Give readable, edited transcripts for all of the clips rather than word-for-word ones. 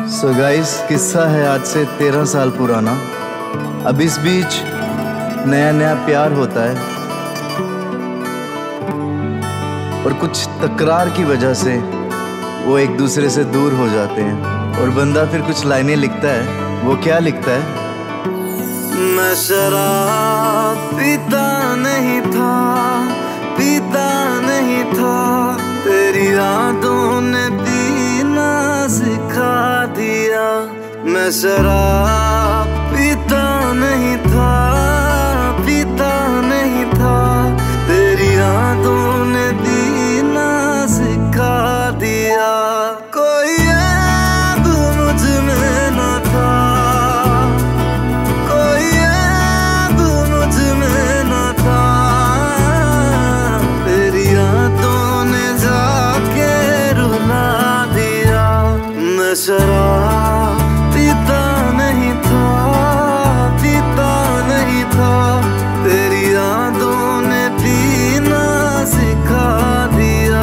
So guys, किस्सा है आज से 13 साल पुराना। अब इस बीच नया नया प्यार होता है और कुछ तकरार की वजह से वो एक दूसरे से दूर हो जाते हैं और बंदा फिर कुछ लाइनें लिखता है। वो क्या लिखता है? मैं शराब पीता नहीं था, पीता नहीं था, तेरी यादों ने पीना सिखा दिया। मैं शराब पीता नहीं था, पीता नहीं था, तेरी यादों ने पीना सिखा दिया। कोई ऐब मुझ में न था, कोई ऐब मुझ में न था, तेरी यादों ने जाके रुला दिया। मैं शराब पीता नहीं था, पीता नहीं था, तेरी यादों ने पीना सिखा दिया।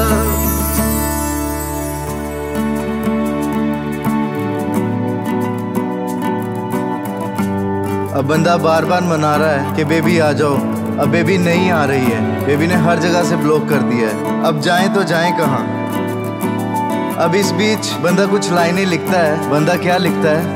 अब बंदा बार बार मना रहा है कि बेबी आ जाओ। अब बेबी नहीं आ रही है। बेबी ने हर जगह से ब्लॉक कर दिया है। अब जाएं तो जाएं कहाँ? अब इस बीच बंदा कुछ लाइनें लिखता है। बंदा क्या लिखता है?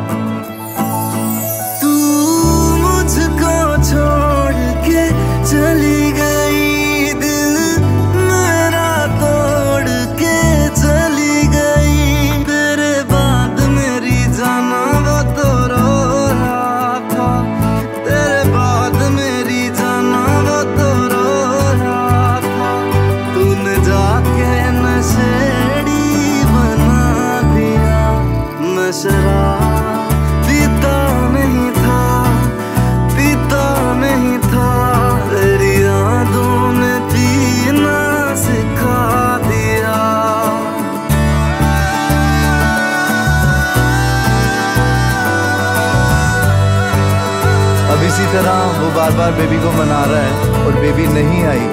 तू मुझको छोड़ के चली गई, दिल मेरा तोड़ के चली गई। तेरे बाद मेरी जाना वो तो रो रहा था, तेरे बाद मेरी जाना वो तो रो रहा था। तूने जाके नशेड़ी बना दिया। मैं शराब पीता नहीं था, पीता नहीं था, तेरी यादों ने पीना सिखा दिया। अब इसी तरह वो बार बार बेबी को मना रहा है और बेबी नहीं आई।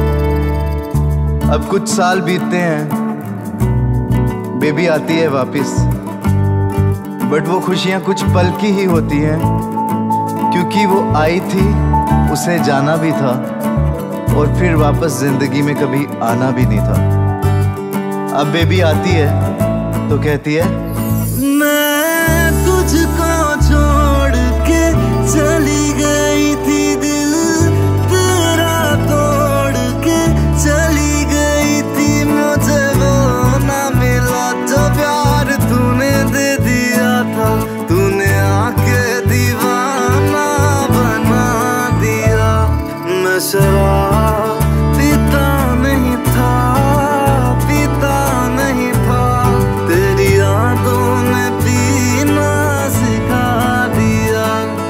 अब कुछ साल बीतते हैं, बेबी आती है वापस, बट वो खुशियां कुछ पल की ही होती हैं, क्योंकि वो आई थी, उसे जाना भी था और फिर वापस जिंदगी में कभी आना भी नहीं था। अब बेबी आती है तो कहती है, मैं तुझको छोड़ के चली गई थी, दिल तेरा तोड़ के चली गई थी। मुझे वो ना मिला जो प्यार तूने दे दिया था, तूने आके दीवाना बना दिया। मैं शराब पीता नहीं था, पीता नहीं था, तेरी यादों ने पीना सिखा दिया।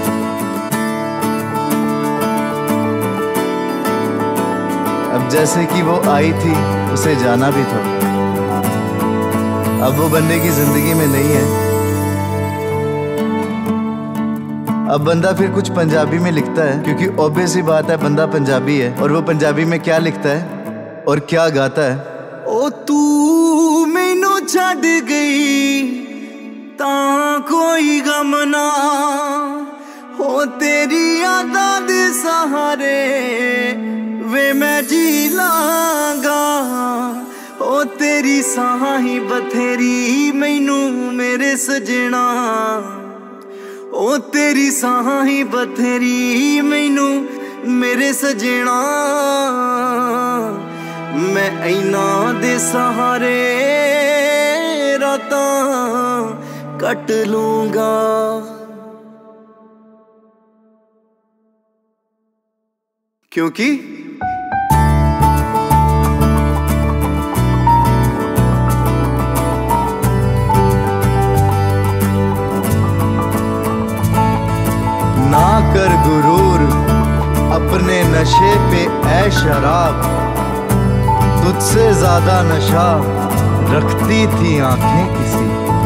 अब जैसे कि वो आई थी, उसे जाना भी था। अब वो बंदे की जिंदगी में नहीं है। अब बंदा फिर कुछ पंजाबी में लिखता है, क्योंकि ऑब्वियस ही बात है, बंदा पंजाबी है। और वो पंजाबी में क्या लिखता है और क्या गाता है? ओ तू मैनू छड़ गई तां कोई गम ना, हो तेरी यादां दे सहारे वे मैं जी लांगा। ओ तेरी साह ही बथेरी मैनू मेरे सजना, ओ तेरी साह ही बथेरी मैनू मेरे सजना। मैं ऐना दे सहारे रातां कट लूंगा। क्योंकि ना कर गुरूर अपने नशे पे ऐ शराब, तुझसे ज्यादा नशा रखती थी आंखें किसी।